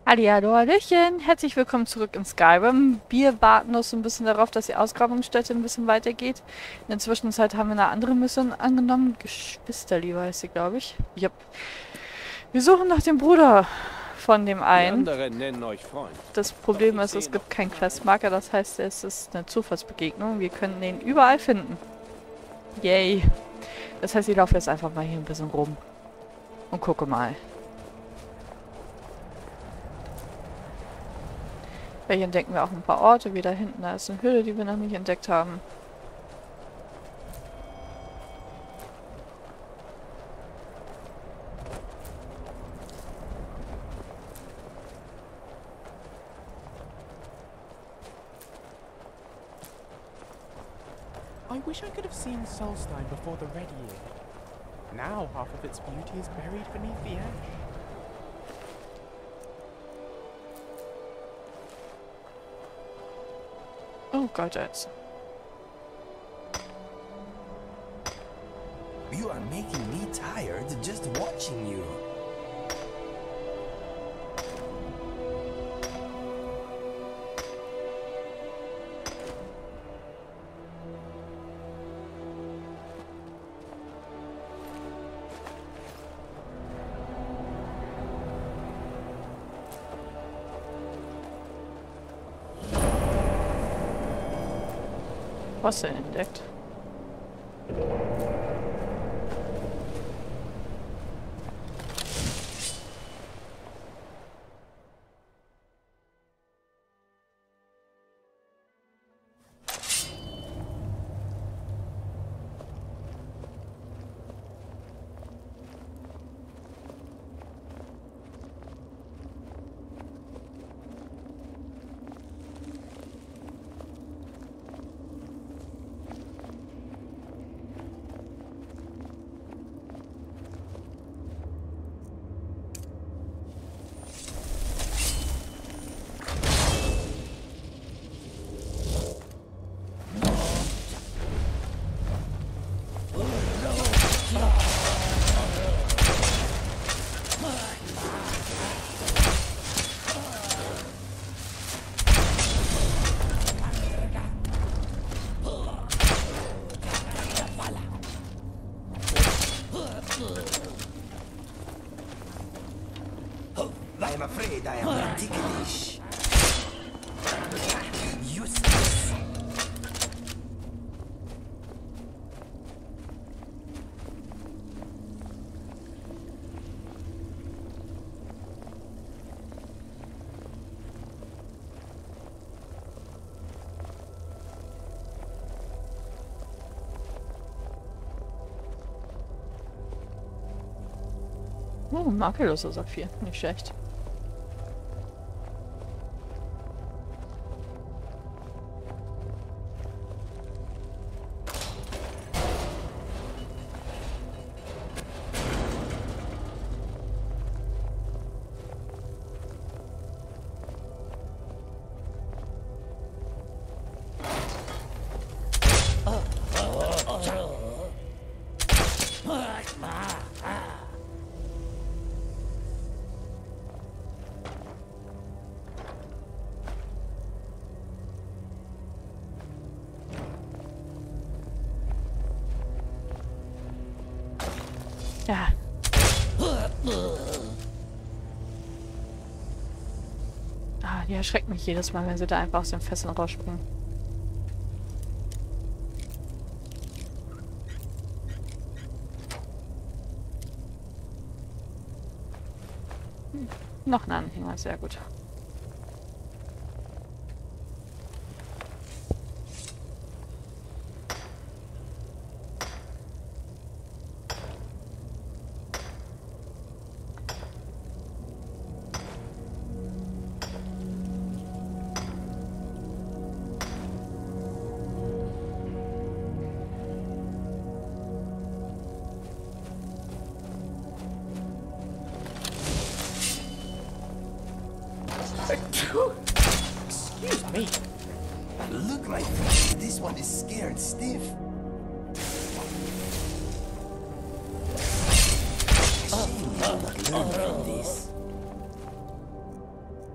Hallihallo, Hallöchen, herzlich willkommen zurück in Skyrim. Wir warten noch so ein bisschen darauf, dass die Ausgrabungsstätte ein bisschen weitergeht. In der Zwischenzeit haben wir eine andere Mission angenommen. Geschwisterliebe heißt sie, glaube ich. Yep. Wir suchen nach dem Bruder von dem Die einen. anderen nennen euch Freund. Das Problem ist, es gibt keinen Questmarker, das heißt, es ist eine Zufallsbegegnung. Wir können den überall finden. Yay. Das heißt, ich laufe jetzt einfach mal hier ein bisschen rum und gucke mal. Hier entdecken wir auch ein paar Orte, wie da hinten. Da ist eine Höhle, die wir noch nicht entdeckt haben. I wish I could have seen Solstein before the Red Year. Now half of its beauty is buried beneath the ash. Oh Gott, jetzt. You are making me tired just watching you. Was denn entdeckt? I am afraid I am ticklish. Useless. Oh, makelloser Saphir. Nicht schlecht. Ja. Ah, die erschreckt mich jedes Mal, wenn sie da einfach aus den Fesseln rausspringen. Noch ein Anhänger, sehr gut. Excuse me. Look like this one is scared stiff. Shame you not learn from this.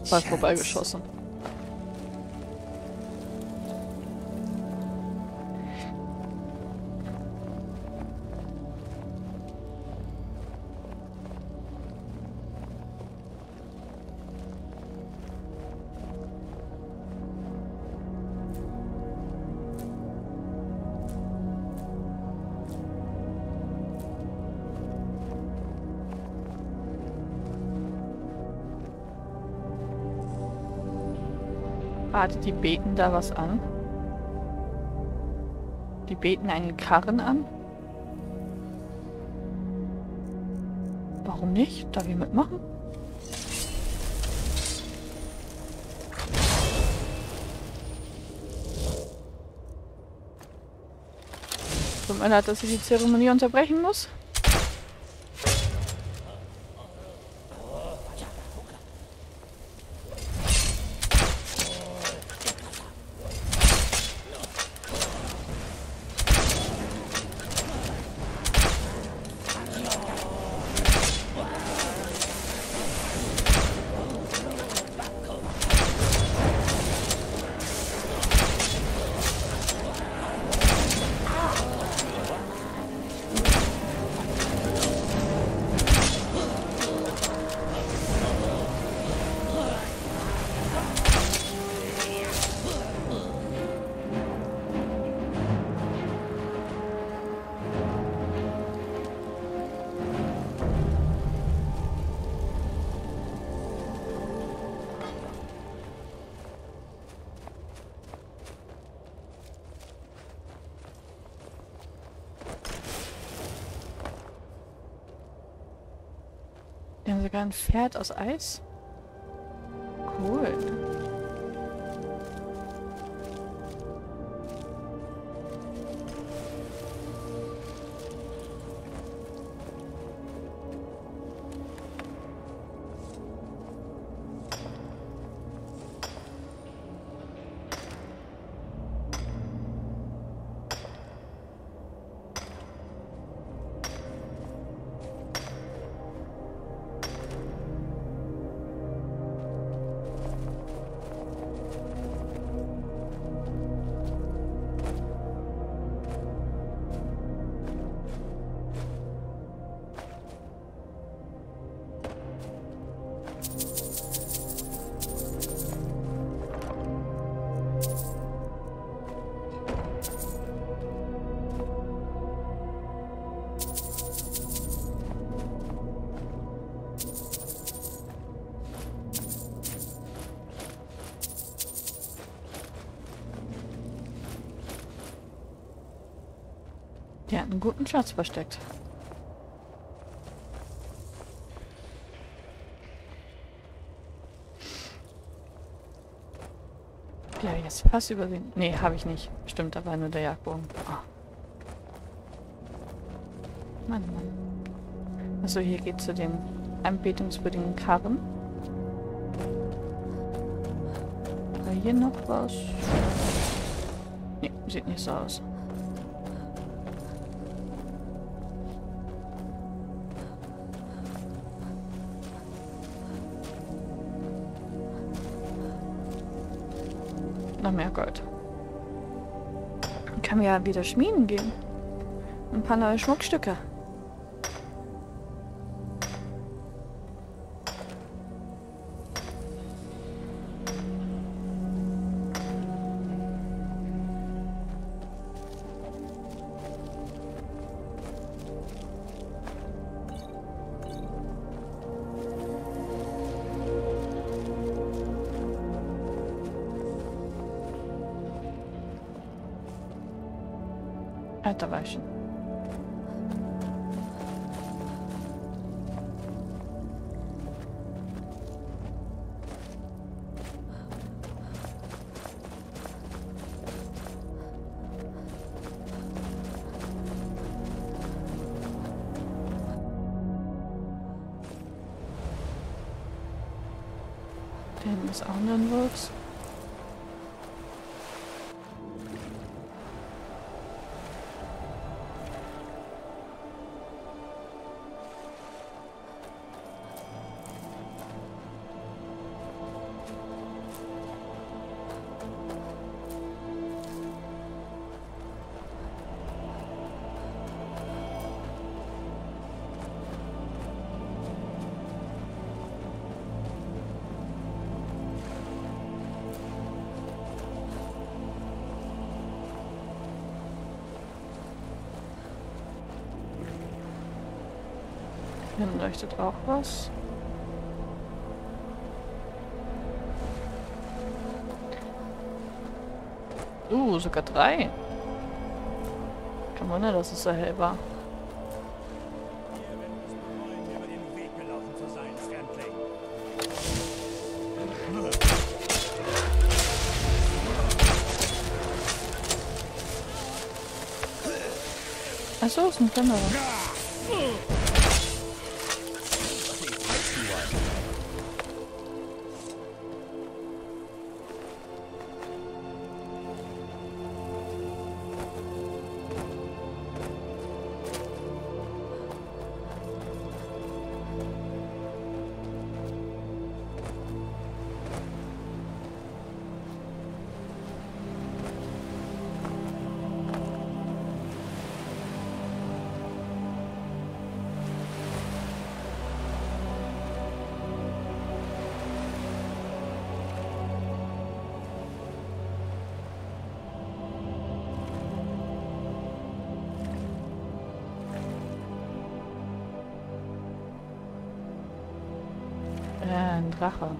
Kopfball vorbeigeschossen. Warte, die beten da was an? Die beten einen Karren an? Warum nicht? Darf ich mitmachen? Tut mir leid, dass ich die Zeremonie unterbrechen muss. Die haben sogar ein Pferd aus Eis. Cool. Die hat einen guten Schatz versteckt. Ja, jetzt fast übersehen. Nee, habe ich nicht. Stimmt, da war nur der Jagdbogen. Ah. Mann, Mann. Achso, hier geht zu dem anbetungswürdigen Karren. War hier noch was? Nee, sieht nicht so aus. Noch mehr Gold. Dann kann man ja wieder schmieden gehen. Ein paar neue Schmuckstücke. Da war ich schon. Da hinten ist auch noch ein Wurz. Hinten leuchtet auch was. Sogar 3. Kein Wunder, dass es so hell war. Über den Weg gelaufen zu sein, Fremdling. Achso, ist ein Plünderer. Ein Drache.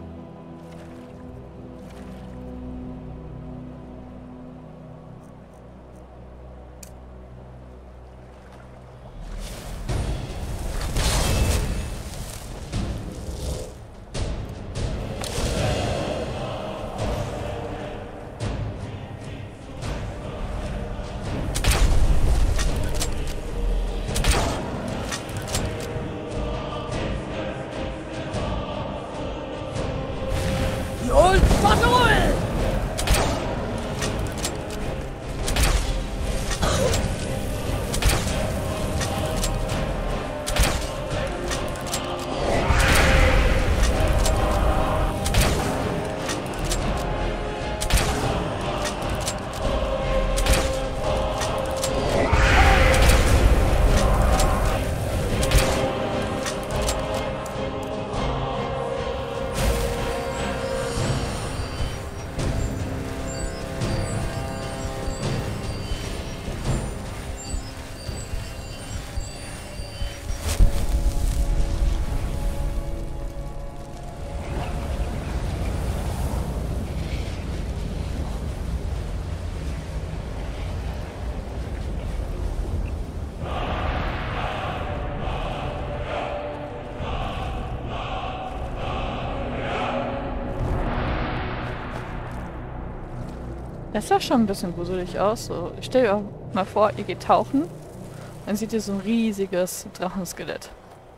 Das sah schon ein bisschen gruselig aus. So, stell dir mal vor, ihr geht tauchen. Dann seht ihr so ein riesiges Drachenskelett.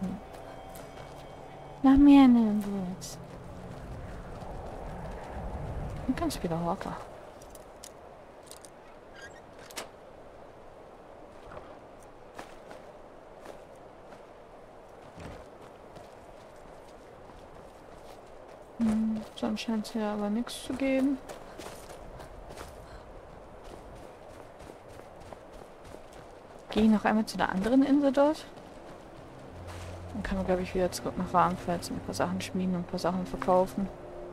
Nach mehr in den Woods. Und ganz wieder Horker. Sonst scheint es hier aber nichts zu geben. Gehe ich noch einmal zu der anderen Insel dort. Dann kann man, glaube ich, wieder zurück nach Wagenfels und ein paar Sachen schmieden und ein paar Sachen verkaufen.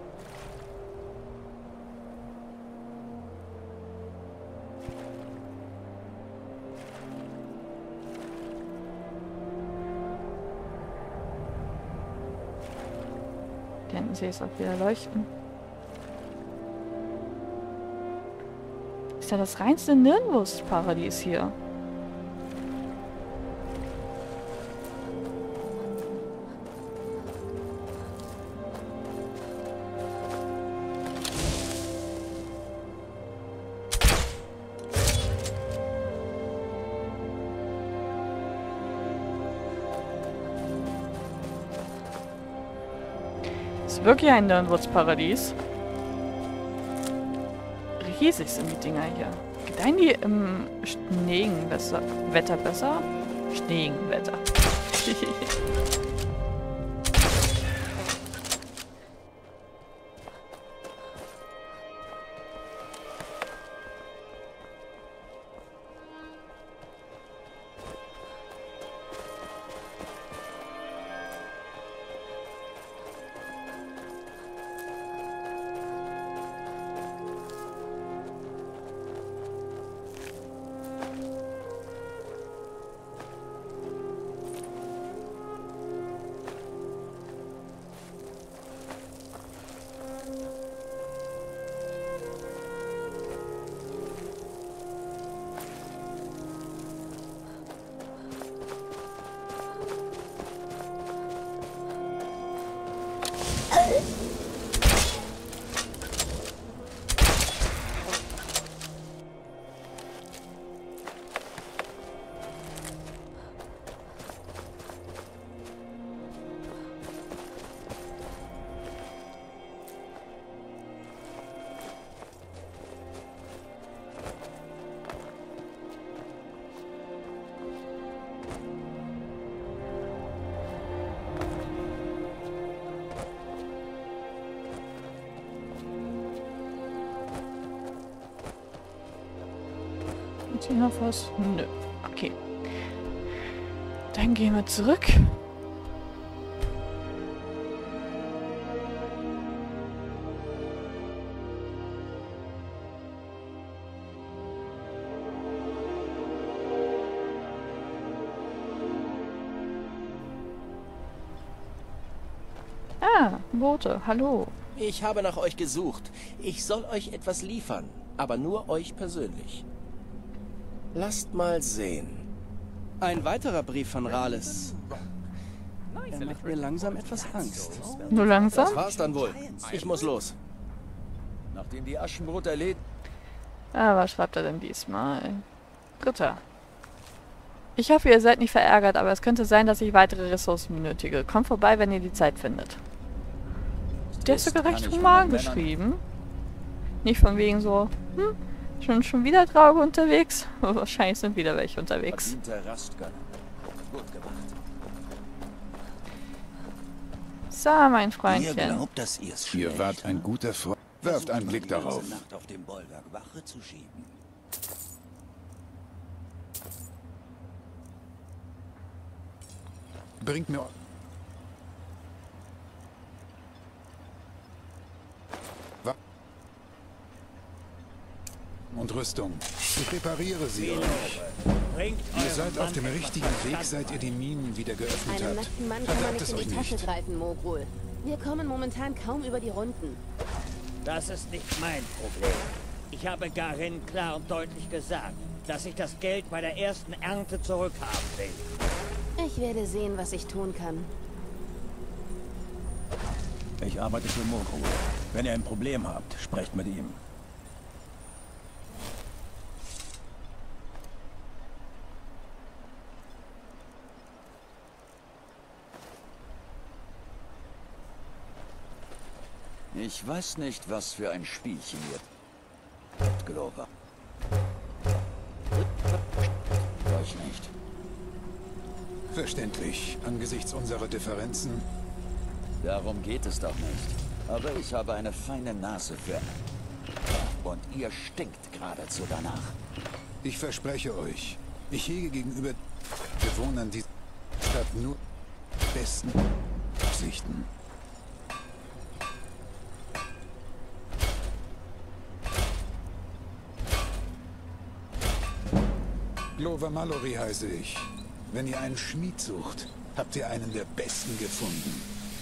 Da hinten sehe ich es auch wieder leuchten. Ist ja das reinste Nirnwurstparadies hier. Ist wirklich ein Nirnwurstparadies. Riesig sind die Dinger hier. Gedeihen die im schneeigen Wetter besser? Schneeigen Wetter. Ist hier noch was? Nö. Okay. Dann gehen wir zurück. Ah, Boote. Hallo. Ich habe nach euch gesucht. Ich soll euch etwas liefern, aber nur euch persönlich. Lasst mal sehen. Ein weiterer Brief von Rales. Er macht mir langsam etwas Angst. Nur langsam? Das war's dann wohl. Ich muss los. Nachdem die Aschenbrot erledigt... Ah, was schreibt er denn diesmal? Dritter. Ich hoffe, ihr seid nicht verärgert, aber es könnte sein, dass ich weitere Ressourcen benötige. Kommt vorbei, wenn ihr die Zeit findet. Der ist sogar recht human geschrieben. Nicht von wegen so, schon wieder Trauge unterwegs? Wahrscheinlich sind wieder welche unterwegs. So, mein Ihr Freundchen. glaubt, dass ihr es Ihr wart ein guter Freund. Werft einen Blick die ganze darauf. Nacht auf dem Bollwerk Wache zu schieben. Bringt mir... Und Rüstung. Ich repariere sie euch. Bringt Ihr seid auf dem richtigen Weg, seit ihr die Minen wieder geöffnet Einem habt. nackten Mann kann man Verderbt nicht es in die euch Tasche nicht. greifen, Mogul. Wir kommen momentan kaum über die Runden. Das ist nicht mein Problem. Ich habe Garin klar und deutlich gesagt, dass ich das Geld bei der ersten Ernte zurückhaben will. Ich werde sehen, was ich tun kann. Ich arbeite für Mogul. Wenn ihr ein Problem habt, sprecht mit ihm. Ich weiß nicht, was für ein Spielchen ihr... Glover. Euch nicht. Verständlich. Angesichts unserer Differenzen. Darum geht es doch nicht. Aber ich habe eine feine Nase für... Und ihr stinkt geradezu danach. Ich verspreche euch, ich hege gegenüber Bewohnern dieser Stadt nur besten Absichten. Glover Mallory heiße ich. Wenn ihr einen Schmied sucht, habt ihr einen der besten gefunden.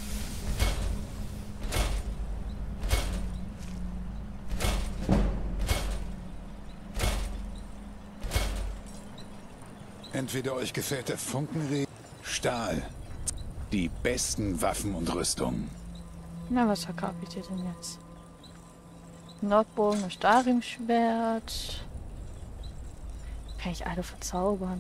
Entweder euch gefällt der Funkenregen, Stahl, die besten Waffen und Rüstung. Na, was verkaufe ich dir denn jetzt? Nordbogen, ein Starimschwert. Kann ich alle verzaubern?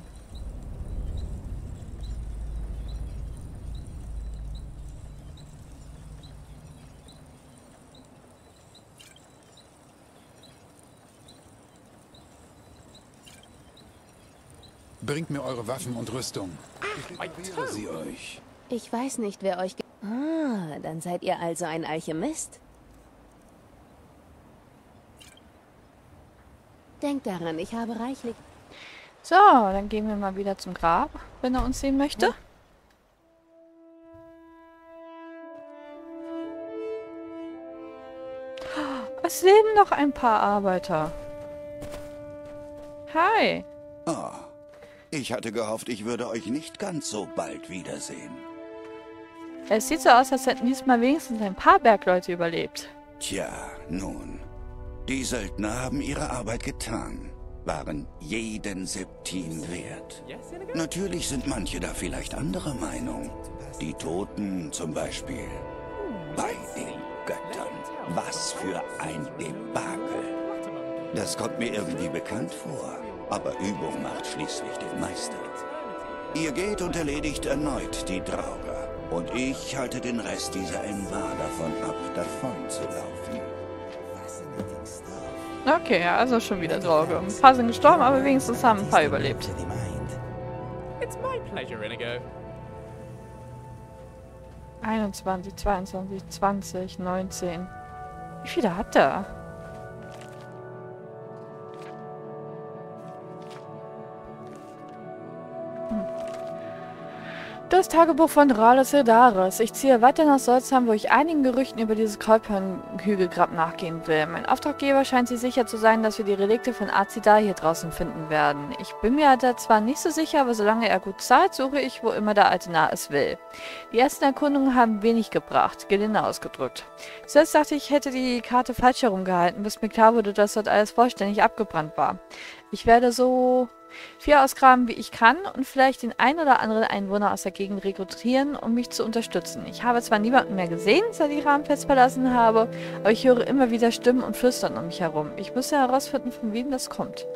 Bringt mir eure Waffen und Rüstung. Ich repariere sie euch. Ich weiß nicht, wer euch... Ah, dann seid ihr also ein Alchemist? Denkt daran, ich habe reichlich... So, dann gehen wir mal wieder zum Grab, wenn er uns sehen möchte. Es leben noch ein paar Arbeiter. Hi. Ah, ich hatte gehofft, ich würde euch nicht ganz so bald wiedersehen. Es sieht so aus, als hätten diesmal wenigstens ein paar Bergleute überlebt. Tja, nun. Die Söldner haben ihre Arbeit getan, waren jeden Septin wert. Natürlich sind manche da vielleicht anderer Meinung. Die Toten zum Beispiel. Bei den Göttern. Was für ein Debakel. Das kommt mir irgendwie bekannt vor. Aber Übung macht schließlich den Meister. Ihr geht und erledigt erneut die Drauger. Und ich halte den Rest dieser Envar davon ab, davon zu laufen. Okay, ja, also schon wieder Sorge. Ein paar sind gestorben, aber wenigstens haben ein paar überlebt. It's my pleasure, Inigo. 21, 22, 20, 19. Wie viele hat er? Das Tagebuch von Rales Hildaris. Ich ziehe weiter nach Solstheim, wo ich einigen Gerüchten über dieses Kolbhorn-Hügelgrab nachgehen will. Mein Auftraggeber scheint sich sicher zu sein, dass wir die Relikte von Azida hier draußen finden werden. Ich bin mir da zwar nicht so sicher, aber solange er gut zahlt, suche ich, wo immer der alte Narr es will. Die ersten Erkundungen haben wenig gebracht, gelinde ausgedrückt. Zuerst dachte ich, hätte die Karte falsch herumgehalten, bis mir klar wurde, dass dort alles vollständig abgebrannt war. Ich werde so viel ausgraben, wie ich kann und vielleicht den ein oder anderen Einwohner aus der Gegend rekrutieren, um mich zu unterstützen. Ich habe zwar niemanden mehr gesehen, seit ich Rahmenfels verlassen habe, aber ich höre immer wieder Stimmen und Flüstern um mich herum. Ich müsste herausfinden, von wem das kommt.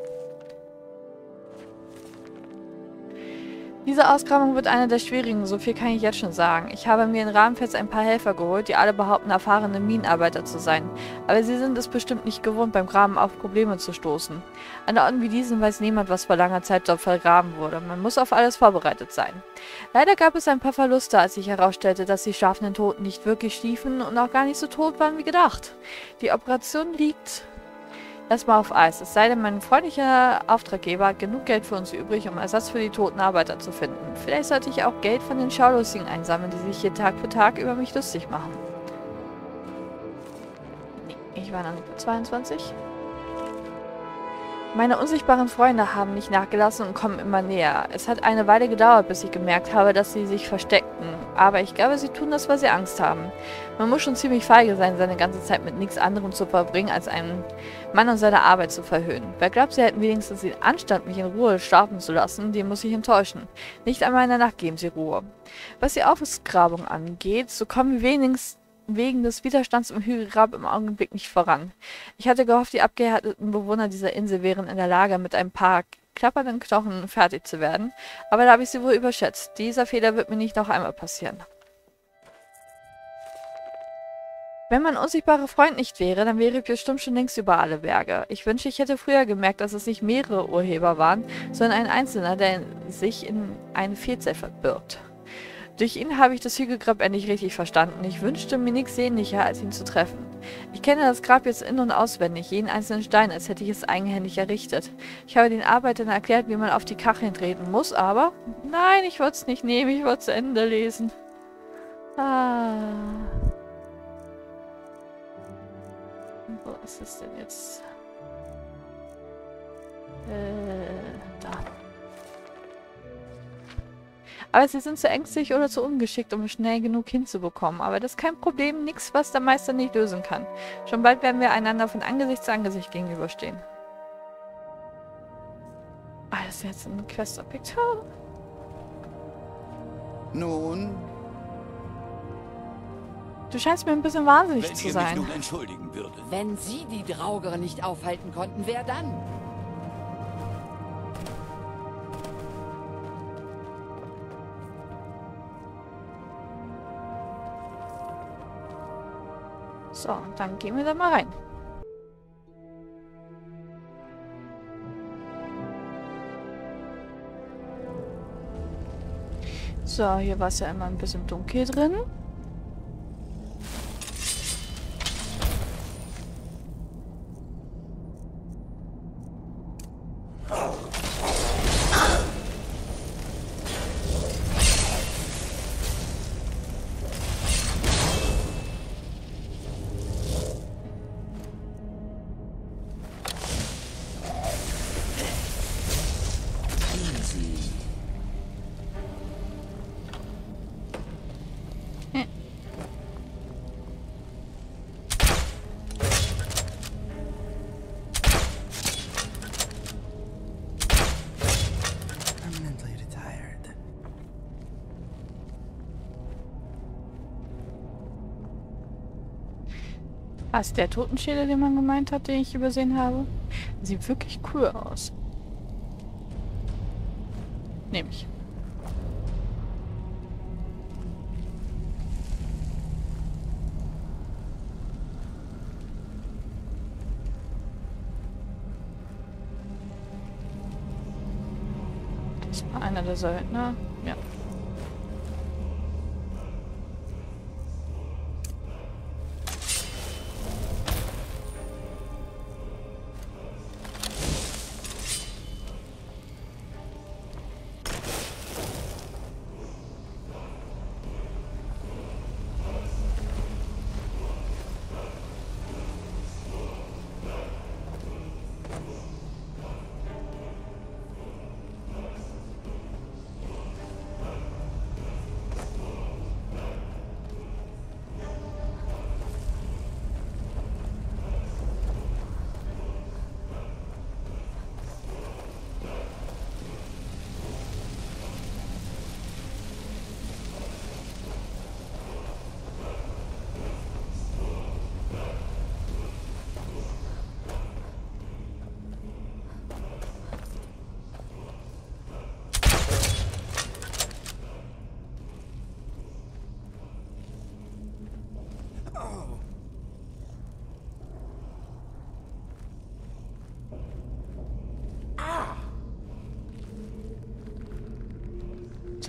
Diese Ausgrabung wird eine der schwierigen, so viel kann ich jetzt schon sagen. Ich habe mir in Rahmenfels ein paar Helfer geholt, die alle behaupten, erfahrene Minenarbeiter zu sein. Aber sie sind es bestimmt nicht gewohnt, beim Graben auf Probleme zu stoßen. An Orten wie diesen weiß niemand, was vor langer Zeit dort vergraben wurde. Man muss auf alles vorbereitet sein. Leider gab es ein paar Verluste, als sich herausstellte, dass die schlafenden Toten nicht wirklich schliefen und auch gar nicht so tot waren wie gedacht. Die Operation liegt erstmal auf Eis, es sei denn, mein freundlicher Auftraggeber hat genug Geld für uns übrig, um Ersatz für die toten Arbeiter zu finden. Vielleicht sollte ich auch Geld von den Schaulustigen einsammeln, die sich hier Tag für Tag über mich lustig machen. Nee, ich war noch nicht bei 22. Meine unsichtbaren Freunde haben nicht nachgelassen und kommen immer näher. Es hat eine Weile gedauert, bis ich gemerkt habe, dass sie sich versteckten. Aber ich glaube, sie tun das, weil sie Angst haben. Man muss schon ziemlich feige sein, seine ganze Zeit mit nichts anderem zu verbringen, als einen Mann und seine Arbeit zu verhöhnen. Wer glaubt, sie hätten wenigstens den Anstand, mich in Ruhe schlafen zu lassen, den muss ich enttäuschen. Nicht einmal in der Nacht geben sie Ruhe. Was die Ausgrabung angeht, so kommen wir wenigstens wegen des Widerstands im Hügelgrab im Augenblick nicht voran. Ich hatte gehofft, die abgehärteten Bewohner dieser Insel wären in der Lage, mit ein paar klappernden Knochen fertig zu werden, aber da habe ich sie wohl überschätzt. Dieser Fehler wird mir nicht noch einmal passieren. Wenn mein unsichtbarer Freund nicht wäre, dann wäre ich bestimmt schon längst über alle Berge. Ich wünsche, ich hätte früher gemerkt, dass es nicht mehrere Urheber waren, sondern ein Einzelner, der sich in eine Fehlzeit verbirgt. Durch ihn habe ich das Hügelgrab endlich richtig verstanden. Ich wünschte mir nichts sehnlicher, als ihn zu treffen. Ich kenne das Grab jetzt in- und auswendig, jeden einzelnen Stein, als hätte ich es eigenhändig errichtet. Ich habe den Arbeitern erklärt, wie man auf die Kacheln treten muss, aber... Nein, ich wollte es nicht nehmen, ich wollte es zu Ende lesen. Wo ist es denn jetzt? Da. Aber sie sind zu ängstlich oder zu ungeschickt, um es schnell genug hinzubekommen. Aber das ist kein Problem, nichts, was der Meister nicht lösen kann. Schon bald werden wir einander von Angesicht zu Angesicht gegenüberstehen. Ah, das ist jetzt ein Questobjekt. Nun? Du scheinst mir ein bisschen wahnsinnig zu sein. Wenn ihr mich nun entschuldigen würdet. Wenn Sie die Draugere nicht aufhalten konnten, wer dann? So, dann gehen wir da mal rein. So, hier war es ja immer ein bisschen dunkel drin. Ah, ist der Totenschädel, den man gemeint hat, den ich übersehen habe? Sieht wirklich cool aus. Nehme ich. Das war einer der Söldner. Ja.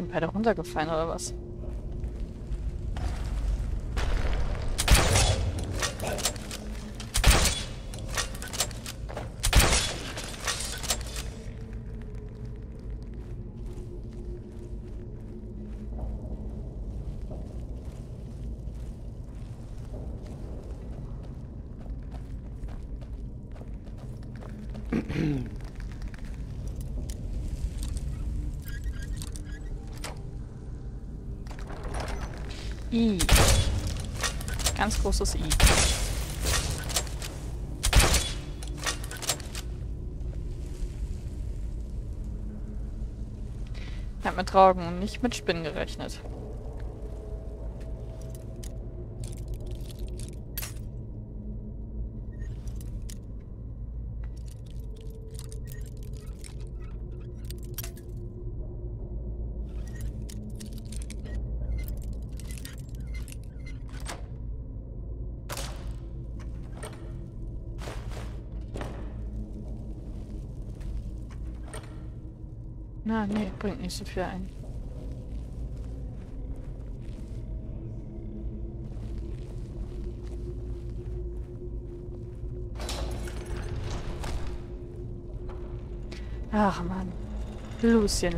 Sind beide runtergefallen oder was? I. Ganz großes I. Ich habe mit Draugen und nicht mit Spinnen gerechnet. Na, nee, bringt nicht so viel ein. Ach Mann. Lucien.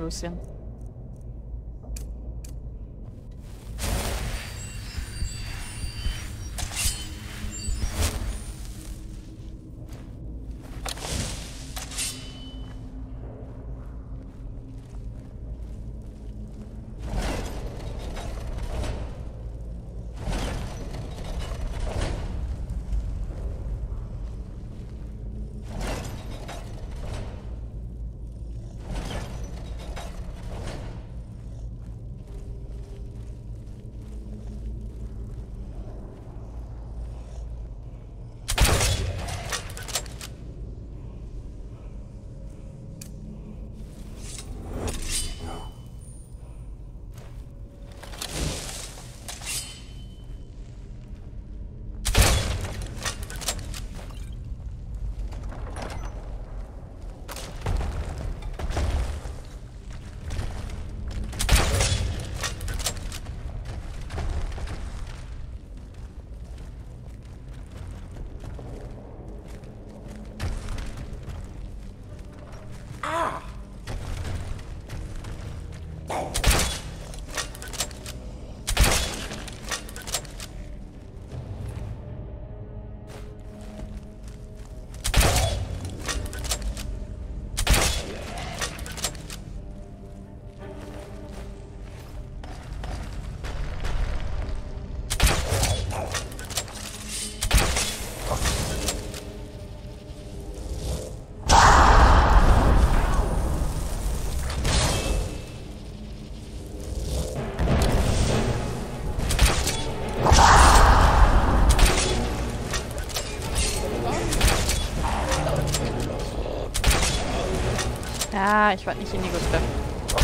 Ja, ich wollte nicht Inigo treffen.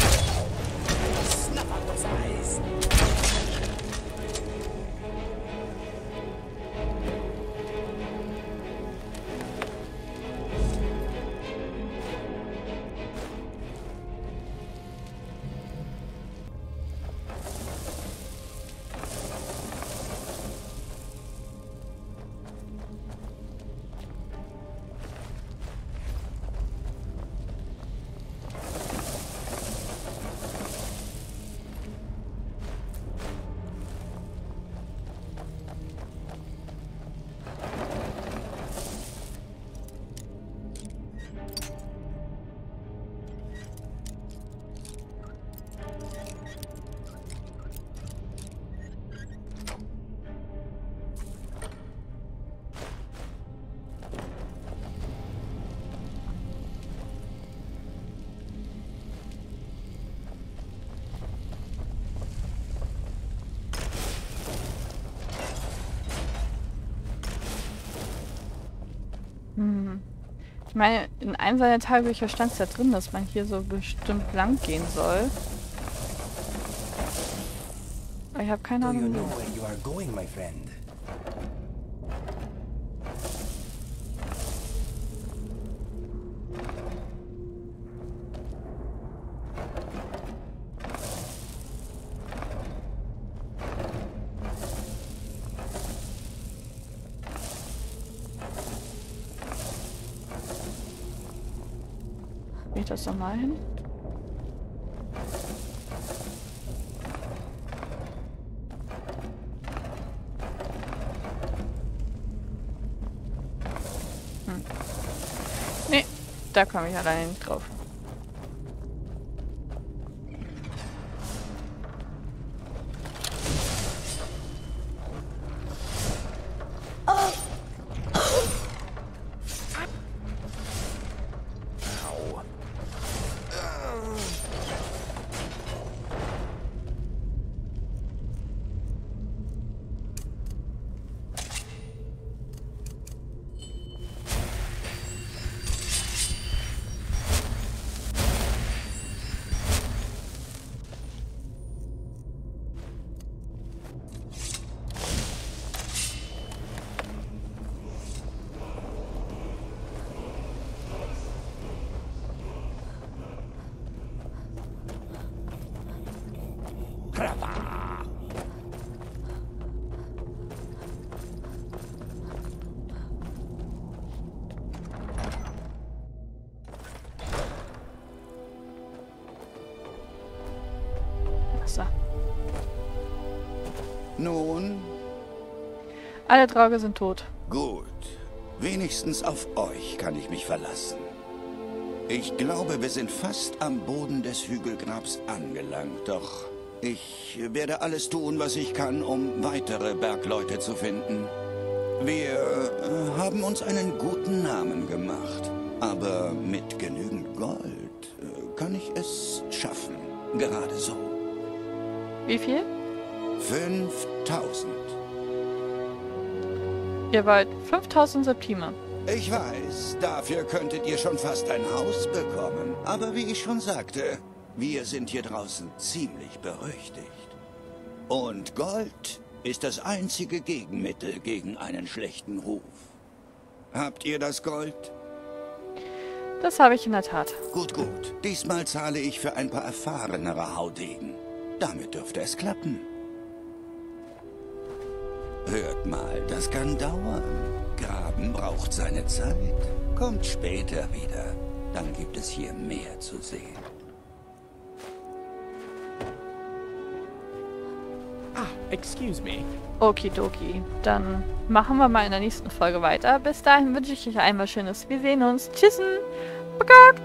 Ich meine, in einem seiner Tagebücher stand es ja drin, dass man hier so bestimmt lang gehen soll. Aber ich habe keine Ahnung. ich das nochmal hin? Nee, da komme ich alleine nicht drauf. So. Nun? Alle Drauge sind tot. Gut. Wenigstens auf euch kann ich mich verlassen. Ich glaube, wir sind fast am Boden des Hügelgrabs angelangt, doch ich werde alles tun, was ich kann, um weitere Bergleute zu finden. Wir haben uns einen guten Namen gemacht, aber mit genügend Gold kann ich es schaffen. Gerade so. Wie viel? 5000. Ihr wollt 5000 Septime. Ich weiß, dafür könntet ihr schon fast ein Haus bekommen. Aber wie ich schon sagte, wir sind hier draußen ziemlich berüchtigt. Und Gold ist das einzige Gegenmittel gegen einen schlechten Ruf. Habt ihr das Gold? Das habe ich in der Tat. Gut, gut. Diesmal zahle ich für ein paar erfahrenere Haudegen. Damit dürfte es klappen. Hört mal, das kann dauern. Graben braucht seine Zeit. Kommt später wieder. Dann gibt es hier mehr zu sehen. Ah, excuse me. Okidoki. Dann machen wir mal in der nächsten Folge weiter. Bis dahin wünsche ich euch einmal Schönes. Wir sehen uns. Tschüssen. Backt.